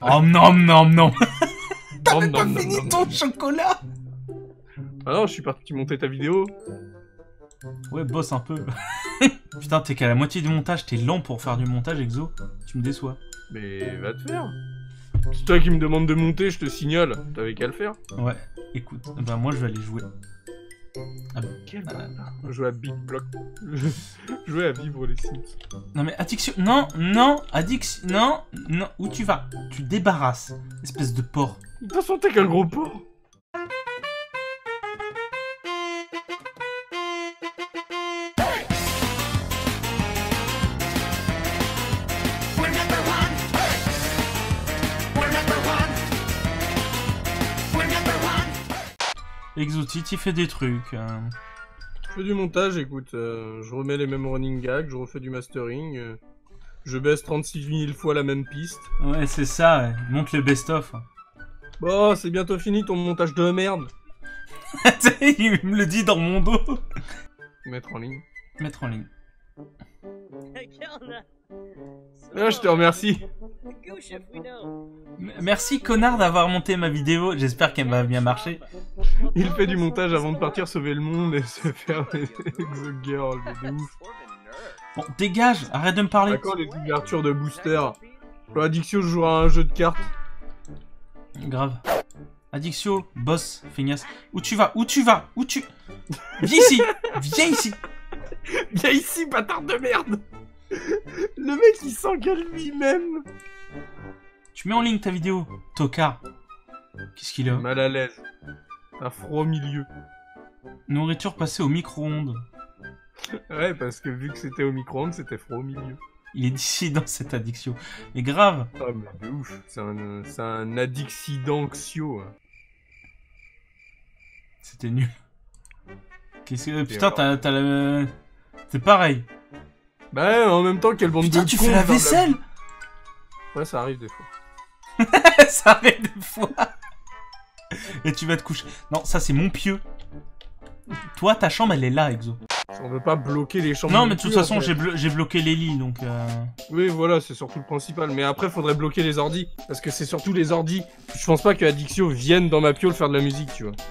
Oh non, non, non. T'avais T'avais pas fini ton chocolat. Ah non, je suis parti monter ta vidéo. Ouais, bosse un peu. Putain, t'es qu'à la moitié du montage, t'es lent pour faire du montage, Exo. Tu me déçois. Mais va te faire. C'est toi qui me demande de monter, je te signale. T'avais qu'à le faire. Ouais, écoute, bah moi je vais aller jouer. Ah, Quel jouer à Big Block. Jouer à vivre les Sims. non mais addiction, non, non, addiction, non, non, où tu vas? Tu débarrasses, espèce de porc. De toute façon, t'es qu'un gros porc. Exo, Titi fait des trucs. Je fais du montage, écoute. Je remets les mêmes running gags, je refais du mastering. Je baisse 36 000 fois la même piste. Ouais, c'est ça, ouais. Monte le best-of. Bon, c'est bientôt fini ton montage de merde. Il me le dit dans mon dos. Mettre en ligne. Mettre en ligne. Ah, je te remercie. Merci connard d'avoir monté ma vidéo, j'espère qu'elle va bien marcher. Il fait du montage avant de partir sauver le monde et se faire des exo-girls, de ouf. Bon, dégage, arrête de me parler. D'accord, les ouvertures de booster. Pour Addiction, je jouerai à un jeu de cartes. Grave. Addiction, boss, feignasse. Où tu vas? Où tu vas? Où tu... Viens ici. Viens ici. Viens ici, bâtard de merde. Le mec, il s'engueule lui-même. Tu mets en ligne ta vidéo, tocard. Qu'est-ce qu'il a? Mal à l'aise. Un froid au milieu. Nourriture passée au micro-ondes. Ouais, parce que vu que c'était au micro-ondes, c'était froid au milieu. Il est dissident cette addiction. Mais grave. Ah, mais de ouf. C'est un addixidanxio. Hein. C'était nul. Qu'est-ce que... Putain, t'as la... C'est pareil. Bah, en même temps, quelle bande Putain, de tu cons, fais la dans vaisselle. Ouais, ça arrive des fois. Ça arrive des fois. Et tu vas te coucher. Non, ça c'est mon pieu. Toi, ta chambre, elle est là, Exo. On veut pas bloquer les chambres. Non, mais de toute plus, façon, en fait. j'ai bloqué les lits, donc... Oui, voilà, c'est surtout le principal. Mais après, faudrait bloquer les ordis. Parce que c'est surtout les ordis. Je pense pas que Addiction vienne dans ma piole faire de la musique, tu vois.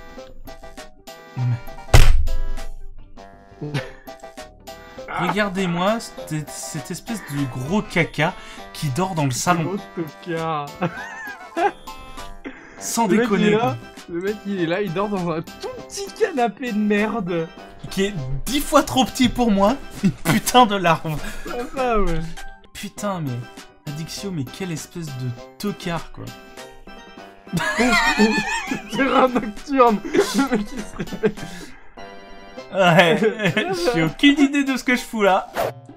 Regardez-moi cette espèce de gros caca qui dort dans le salon. Gros tocard. Sans Le mec, il déconner. est là, le mec, il est là, il dort dans un tout petit canapé de merde. Qui est 10 fois trop petit pour moi. Une putain de larve. Ah, ouais. Putain, mais... Addiction, mais quelle espèce de tocard, quoi. Terrain nocturne. Le mec, il se réveille. Ouais, j'ai aucune idée de ce que je fous là.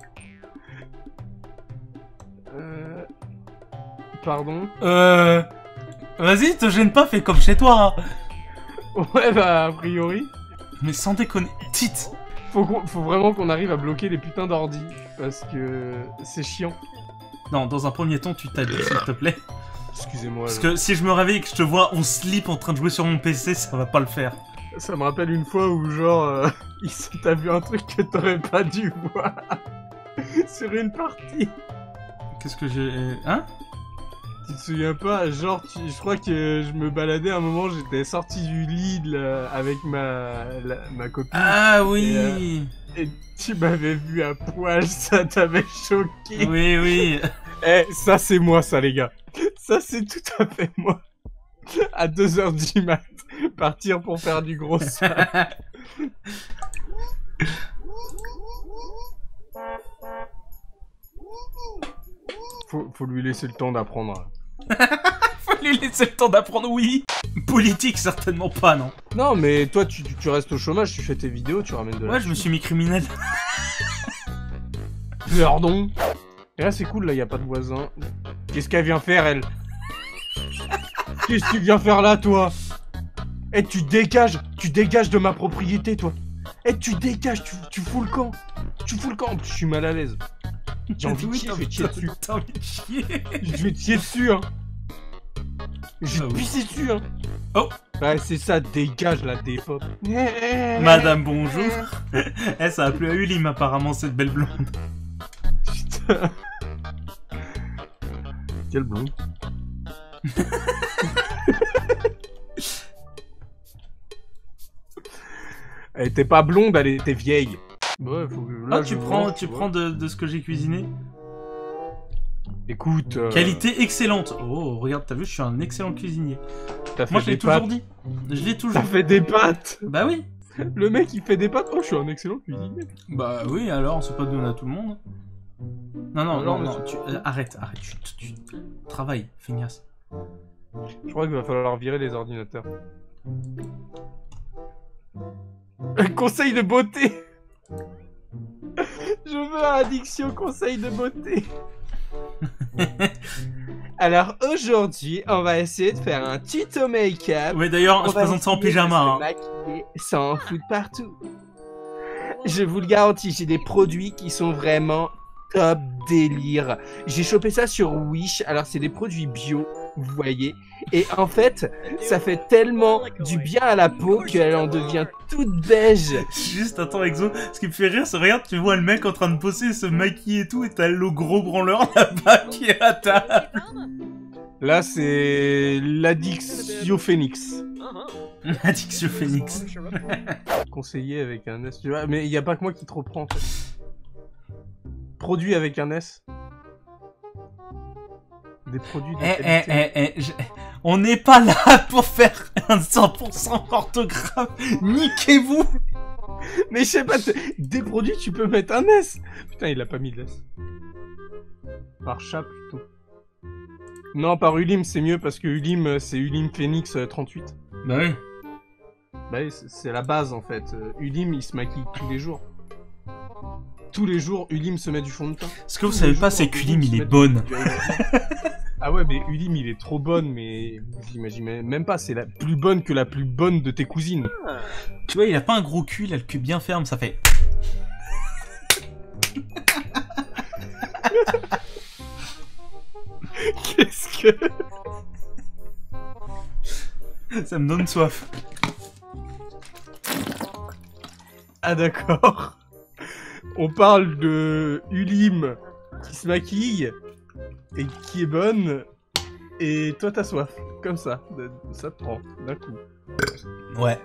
Pardon. Vas-y, te gêne pas, fais comme chez toi. Hein. Ouais, bah, a priori. Mais sans déconner, tite. Faut vraiment qu'on arrive à bloquer les putains d'ordi. Parce que c'est chiant. Non, dans un premier temps, tu t'habilles, s'il te plaît. Excusez-moi. Parce que si je me réveille et que je te vois en slip en train de jouer sur mon PC, ça va pas le faire. Ça me rappelle une fois où, genre, t'as vu un truc que t'aurais pas dû voir. Sur une partie. Qu'est-ce que j'ai... Hein? Tu te souviens pas? Genre, je crois que je me baladais à un moment, j'étais sorti du lit avec ma copine. Ah oui. Et tu m'avais vu à poil, ça t'avait choqué. Oui, oui. Eh, ça c'est moi, ça, les gars. Ça c'est tout à fait moi. À 2h du mat, partir pour faire du gros sang. Faut lui laisser le temps d'apprendre. Faut lui laisser le temps d'apprendre, oui. Politique, certainement pas, non. Non, mais toi, tu restes au chômage, tu fais tes vidéos, tu ramènes de la... Ouais, je me suis mis criminel. Pardon. Et là, c'est cool, là, y a pas de voisin. Qu'est-ce qu'elle vient faire, elle? Qu'est-ce que tu viens faire là, toi? Eh, tu dégages de ma propriété, toi. Eh, tu dégages, tu fous le camp. Tu fous le camp. Je suis mal à l'aise. J'ai envie de chier, je vais te chier dessus. T'as envie de chier. Je vais te chier dessus, hein. Je vais te pisser dessus, hein. Oh. Ouais, c'est ça, dégage, la dépop. Madame, bonjour. Eh, ça a plu à Ulim, apparemment, cette belle blonde. Putain. Quelle blonde. Elle était pas blonde, elle était vieille. Ouais, faut que... Là, Ah, tu prends de ce que j'ai cuisiné. Écoute... Qualité excellente. Oh, regarde, t'as vu, je suis un excellent cuisinier. T'as fait Moi, je l'ai des toujours pâtes. dit. Je l'ai toujours T'as dit. fait des pâtes. Bah oui. Le mec, il fait des pâtes. Oh, je suis un excellent cuisinier. Bah oui, alors, c'est pas donné à tout le monde. Non, non, Alors, non, mais non, arrête, tu travaille, feignasse. Je crois qu'il va falloir virer les ordinateurs. Un conseil de beauté. Je veux un addiction conseil de beauté. Alors aujourd'hui, on va essayer de faire un tuto make-up. Ouais, d'ailleurs, je va présente ça en essayer de pyjama. se Hein. maquiller sans foutre partout. Je vous le garantis, j'ai des produits qui sont vraiment top délire. J'ai chopé ça sur Wish. Alors c'est des produits bio, vous voyez. Et en fait, ça fait tellement du bien à la peau qu'elle en devient toute beige. Juste, attends, Exo, ce qui me fait rire, c'est regarde, tu vois le mec en train de bosser, se maquiller et tout, et t'as le gros branleur là-bas qui est à table. Là, c'est l'Addiction Phoenix. Addiction Phoenix. Conseillé avec un S. Tu vois, mais il n'y a pas que moi qui te reprends en fait. Produit avec un S. Des produits de qualité. On n'est pas là pour faire un 100% orthographe. Niquez-vous. Mais je sais pas, des produits tu peux mettre un S. Putain, il a pas mis de S. Par chat plutôt. Non, par Ulim c'est mieux parce que Ulim c'est Ulim Phoenix 38. Bah oui. Bah oui, c'est la base en fait. Ulim il se maquille tous les jours. Tous les jours, Ulim se met du fond de teint. Ce que vous savez pas, c'est qu'Ulim il est bonne. Ah ouais, mais Ulim il est trop bonne, mais vous imaginez même pas, c'est la plus bonne que la plus bonne de tes cousines. Tu vois, il a pas un gros cul, il a le cul bien ferme, ça fait. Qu'est-ce que... Ça me donne soif. Ah d'accord. On parle de Ulim qui se maquille et qui est bonne, et toi t'as soif, comme ça te prend d'un coup. Ouais.